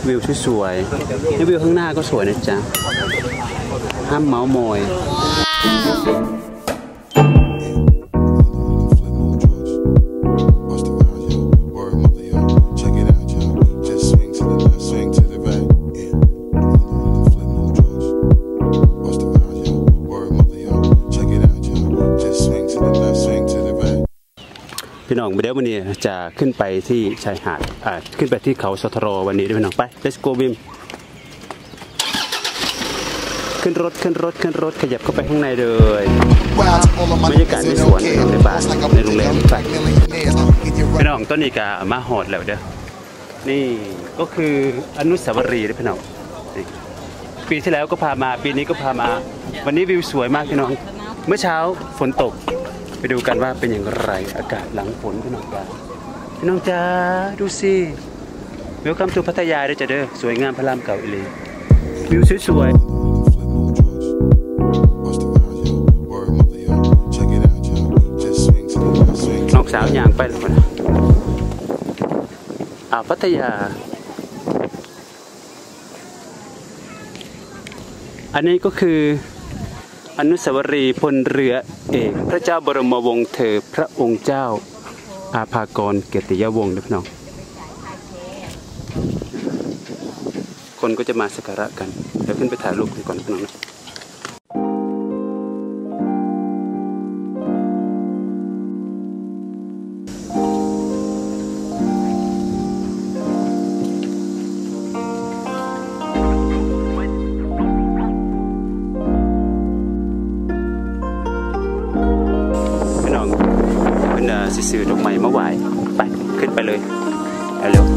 วิวสวยๆนี่วิวข้างหน้าก็สวยนะจ๊ะห้ามเมาส์มอยพี่น้องเดี๋ยววันนี้จะขึ้นไปที่ชายหาดขึ้นไปที่เขาสทรวันนี้ด้วยพี่น้องไป let's go บิมขึ้นรถขยับเข้าไปข้างในเลยบรรยากาศในสวนในบ้านในโรงแรมไปพี่น้องต้นนี้ก็มาหอดแล้วเด้อนี่ก็คืออนุสาวรีย์พี่น้องปีที่แล้วก็พามาปีนี้ก็พามาวันนี้วิวสวยมากพี่น้องเมื่อเช้าฝนตกไปดูกันว่าเป็นอย่างไรอากาศหลังฝนพี่น้องจ้าดูสิเวลคัมทูพัทยาได้จ้ะเด้อสวยงามพระรามเก่าอีหลีวิวสวยน้องสาวย่างไปแล้วนะพัทยาอันนี้ก็คืออนุสาวรีย์พลเรือเอกพระเจ้าบรมวงศ์เธอพระองค์เจ้าอาภากรเกียรติยวงศ์นะพี่น้องคนก็จะมาสักการะกันเดี๋ยวขึ้นไปถ่ายรูปกันก่อนพี่น้องนะซื้อดอกไม้มาไหว้ไปขึ้นไปเลยเร็ว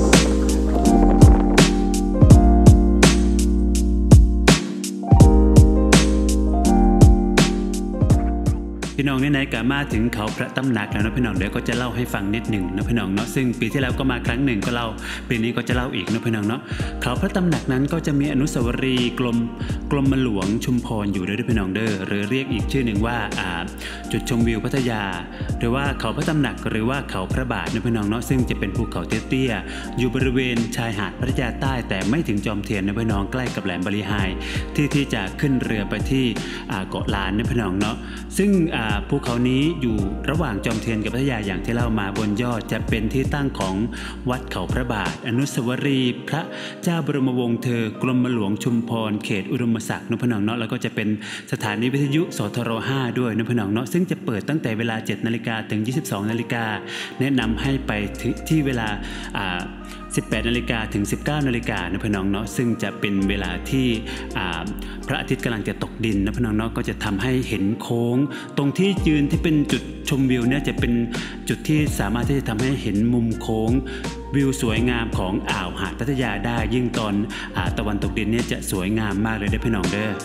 พี่น้องไหนๆก็มาถึงเขาพระตำหนักแล้วนะพี่น้องเดี๋ยวก็จะเล่าให้ฟังนิดหนึ่งนะพี่น้องเนาะซึ่งปีที่แล้วก็มาครั้งหนึ่งก็เล่าปีนี้ก็จะเล่าอีกนะพี่น้องเนาะเขาพระตำหนักนั้นก็จะมีอนุสาวรีย์กรมหลวงชุมพรอยู่ด้วยพี่น้องเด้อหรือเรียกอีกชื่อหนึ่งว่าจุดชมวิวพัทยาหรือว่าเขาพระตำหนักหรือว่าเขาพระบาทนะพี่น้องเนาะซึ่งจะเป็นภูเขาเตี้ยๆอยู่บริเวณชายหาดพัทยาใต้แต่ไม่ถึงจอมเทียนนะพี่น้องใกล้กับแหลมบริหายที่จะขึ้นเรือไปที่เกาะล้านนะพี่น้องเนาะซึ่งภูเขานี้อยู่ระหว่างจอมเทียนกับพัทยาอย่างที่เล่ามาบนยอดจะเป็นที่ตั้งของวัดเขาพระบาทอนุสาวรีย์พระเจ้าบรมวงศ์เธอกรมหลวงชุมพรเขตอุดมศักดิ์นพนองเนาะแล้วก็จะเป็นสถานีวิทยุสทร5ด้วยนพนองเนาะซึ่งจะเปิดตั้งแต่เวลา 7 นาฬิกาถึง 22 นาฬิกาแนะนำให้ไปที่เวลา18 นาฬิกาถึง 19 นาฬิกานะพี่น้องเนาะซึ่งจะเป็นเวลาที่พระอาทิตย์กำลังจะตกดินนะพี่น้องเนาะก็จะทำให้เห็นโค้งตรงที่ยืนที่เป็นจุดชมวิวเนี่ยจะเป็นจุดที่สามารถที่จะทำให้เห็นมุมโค้งวิวสวยงามของอ่าวหาดพัทยาได้ยิ่งตอนตะวันตกดินเนี่ยจะสวยงามมากเลยนะพี่น้องเด้อ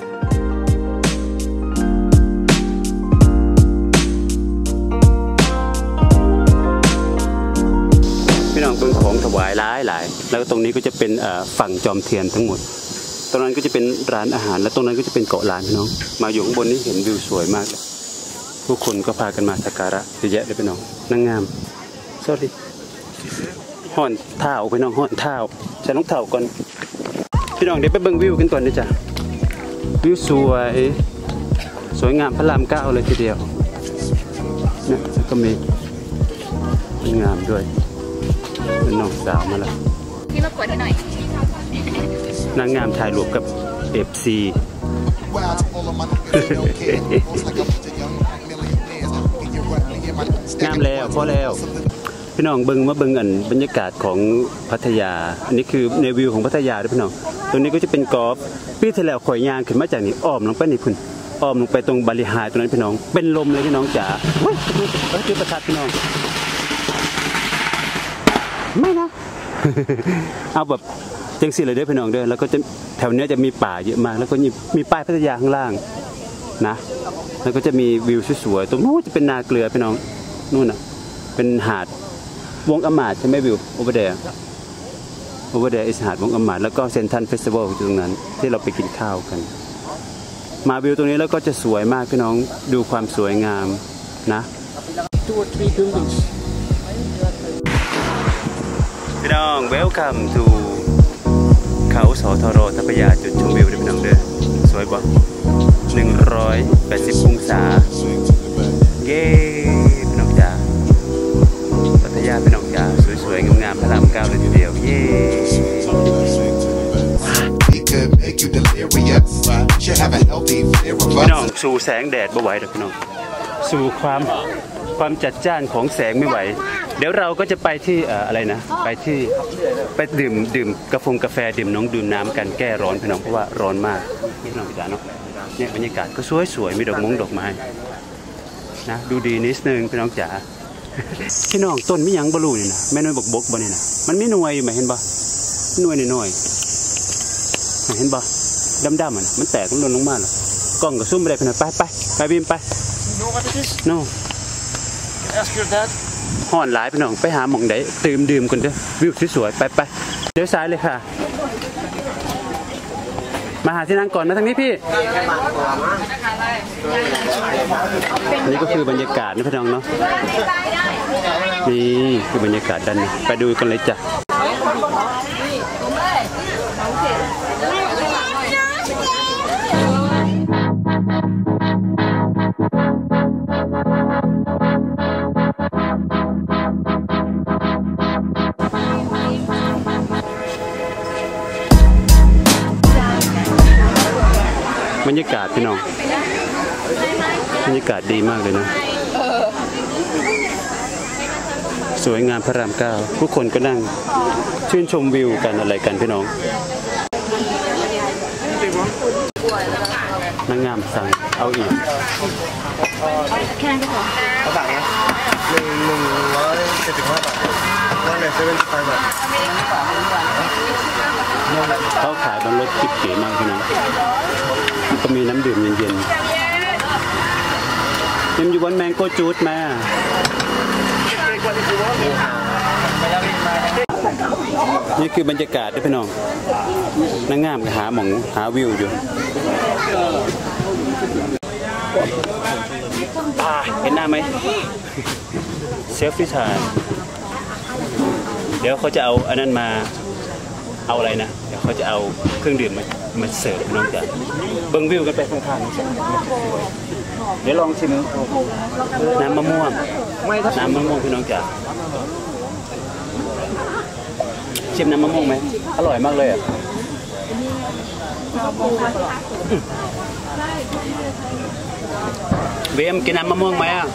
พี่น้องเบิ่งของถวายหลายแล้วตรงนี้ก็จะเป็นฝั่งจอมเทียนทั้งหมดตรงนั้นก็จะเป็นร้านอาหารและตรงนั้นก็จะเป็นเกาะล้านพี่น้องมาอยู่ข้างบนนี่เห็นวิวสวยมากเลยผู้คนก็พากันมาสักการะเยอะแยะเลยพี่น้องนางงามสวัสดีห่อนเท้าพี่น้องห่อนเท้าใส่รองเท้าก่อนพี่น้องเดี๋ยวไปเบิ่งวิวกันก่อนนะจ๊ะวิวสวยงามพระราม9เลยทีเดียวเนี่ยก็มีงามด้วยเป็นน้องสาวมาแล้วพี่มากดให้หน่อยนางงามถ่ายรูปกับFC งามแล้วพอแล้วพี่น้องเบิ่งมาเบิ่งกันบรรยากาศของพัทยาอันนี้คือในวิวของพัทยาด้วยพี่น้องตรงนี้ก็จะเป็นกอล์ฟปีที่แล้วข่อยยางขึ้นมาจากนี่อ้อมลงไปนี่คุณอ้อมลงไปตรงบริหารตรงนั้นพี่น้องเป็นลมเลยพี่น้องจ๋าจุดประทัดพี่น้องไม่นะ เอาแบบจังสิเลยเด้อพี่น้องเด้อแล้วก็จะแถวนี้จะมีป่าเยอะมากแล้วก็มีป้ายพัทยาข้างล่างนะแล้วก็จะมีวิวสวยๆตรงนู้นจะเป็นนาเกลือพี่น้องนู่นน่ะเป็นหาดวงอมาตใช่ไหมวิวโอเวอร์เดย์อิสหาดวงอมาตแล้วก็เซนทันเฟสติวัลอยู่ตรงนั้นที่เราไปกินข้าวกันมาวิวตรงนี้แล้วก็จะสวยมากพี่น้องดูความสวยงามนะพี่น้อง welcome to เขาสทรทัพยาจุดชมวิวได้พี่น้องเด้อสวยบ่180 องศาเย้พี่น้องจ๋าพัทยาพี่น้องจ๋าสวยๆงามๆพระราม9เลยทีเดียวเย้พี่น้องสู่แสงแดดไม่ไหวหรอกพี่น้องสู่ความจัดจ้านของแสงไม่ไหวเดี๋ยวเราก็จะไปที่อะไรนะไปดื่มกาแฟดื่มน้ำกันแก้ร้อนพี่น้องเพราะว่าร้อนมากพี่น้องจ๋าเนาะเนี่ยบรรยากาศก็สวยมีดอกไม้นะดูดีนิดนึงพี่น้องจ๋าพี่น้องต้นมิยังบลูนี่นะแม่น้อยบกบ่นี่นะมันไม่หน่วยอยู่ไหมเห็นปะหน่วยน้อยเห็นปะดำมันแตกมันหล่นลงมาหรอกล้องก็ซุ่มไปได้พี่น้องไปบิมไปโน่ห่อนหลายพี่น้องไปหาหม่องไหนดื่มกันเด้อวิวสวยไปเดี๋ยวซ้ายเลยค่ะมาหาที่นั่งก่อนนะทางนี้พี่นี่ก็คือบรรยากาศนะพี่น้องเนาะนี่คือบรรยากาศด้านนี้ไปดูกันเลยจ้ะบรรยากาศพี่น้องบรรยากาศดีมากเลยนะสวยงามพระราม 9ผู้คนก็นั่งชื่นชมวิวกันอะไรกันพี่น้องนางงามสั่งเอาอีกแค่นั้นก็พอเขาสั่งนะ175 บาทนั่นเลย75 บาทเขาขายบนรถจิ๊บเก๋มากพี่น้องก็มีน้ำดื่มเย็นอยู่บนแมงโก้จูดมานี่คือบรรยากาศด้วยพี่น้องนางงามก็หาวิวอยู่เห็นหน้าไหมเซลฟี่ถ่ายเดี๋ยวเขาจะเอาอันนั้นมาเอาอะไรนะเดี๋ยวเขาจะเอาเครื่องดื่มมาเสิร์ฟน้องจ๋าเบิ้งวิวกันไปข้างๆเดี๋ยวลองชิมน้ำมะม่วงพี่น้องจ๋าชิมน้ำมะม่วงไหมอร่อยมากเลยอ่ะเบมกินน้ำมะม่วงไหมอ่ะ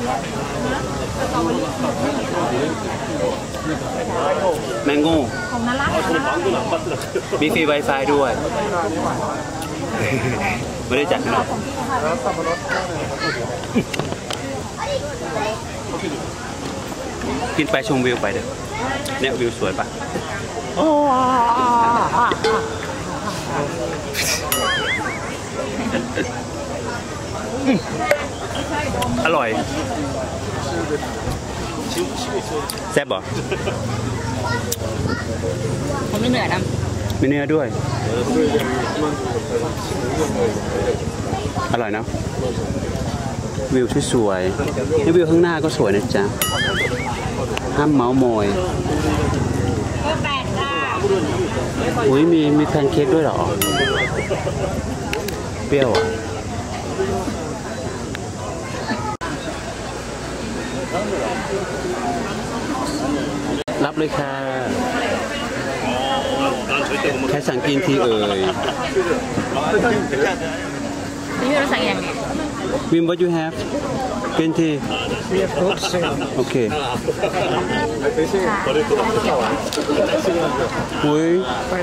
แมงโก้มีฟรี Wi-Fi ด้วยไม่ได้จัดหรอกกินไปชมวิวไปเด้อเนี่ยวิวสวยปะอร่อยแซ่บบ่ผมไม่เหนื่อยนะไม่เนื้อด้วยอร่อยนะวิวสวยนี่วิวข้างหน้าก็สวยนะจ๊ะห้ามเมาส์มอยอุ้ยมีแพนเค้กด้วยเหรอเปรี้ยวอ่ะรับเลยค่ะใครสั่งกินทีเอ่ยพี่เราสั่งยังไงวิม what you have กินทีโอเคอุ้ย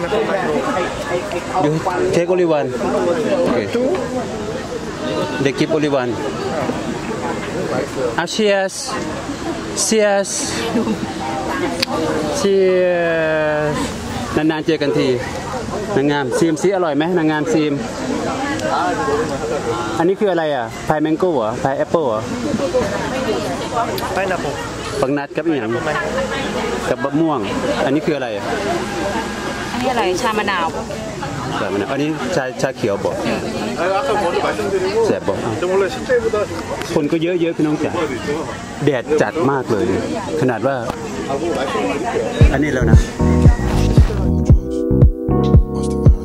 you take only one okay they keep only one cheers cheersนานๆเจอกันทีนางงามซีมซีอร่อยไหมนางงามซีมอันนี้คืออะไรอ่ะพายแมงโก้เหรอพายแอปเปิลเหรอไปนะผมปังนัดกับอีกอย่างกับบะม่วงอันนี้คืออะไรอ่ะอันนี้อะไรชามะนาวอันนี้ชาเขียวบอกแสบบอกคนก็เยอะพี่น้องจ๋าแดดจัดมากเลยขนาดว่าอันนี้แล้วนะ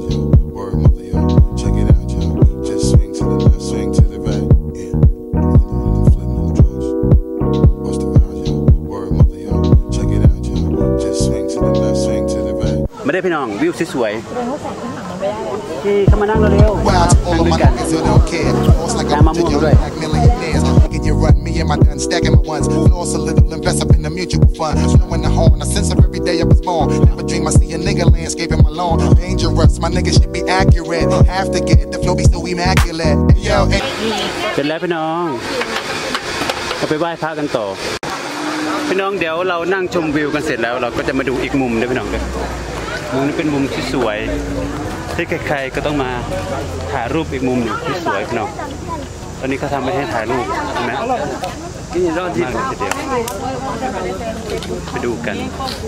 ได้พี่น้องวิวสวยๆที่เข้ามานั่งเร็วๆนั่งด้วยกันน้ำมะม่วงด้วย You run me and my gun stacking my ones. Lost a little, invest up in the mutual fund. Blowing the horn, I sense of every day I was born. Never dream I see a nigga landscaping my lawn. Dangerous, my nigga should be accurate. Have to get the flow be so immaculate. Yo, เสร็จแล้วพี่น้องเราไปไหว้พระกันต่อพี่น้องเดี๋ยวเรานั่งชมวิวกันเสร็จแล้วเราก็จะมาดูอีกมุมด้วยพี่น้องด้วยมุมนี้เป็นมุมที่สวยที่ใครๆก็ต้องมาถ่ายรูปอีกมุมหนึ่งที่สวยพี่น้องตอนนี้เขาทำไว้ให้ถ่ายรูปใช่ไหมนี่รอดที่มากเลยทีเดียวไปดูกัน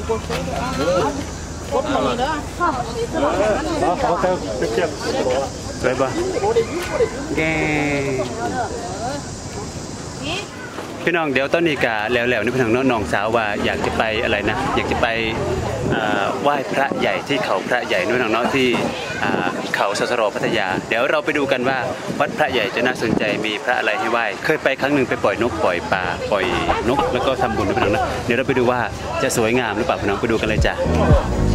สวยปะแกพี่น้องเดี๋ยวต้นนี้กาแล้วนี่พี่น้องน้องสาวว่าอยากจะไปอะไรนะอยากจะไปไหว้พระใหญ่ที่เขาพระใหญ่นู่นน้องที่เขาสสรพัทยาเดี๋ยวเราไปดูกันว่าวัดพระใหญ่จะน่าสนใจมีพระอะไรให้ไหว้เคยไปครั้งหนึ่งไปปล่อยนกปล่อยปลาปล่อยนกแล้วก็ทำบุญนะพี่น้องนะเดี๋ยวเราไปดูว่าจะสวยงามหรือเปล่าพี่น้องไปดูกันเลยจ้ะ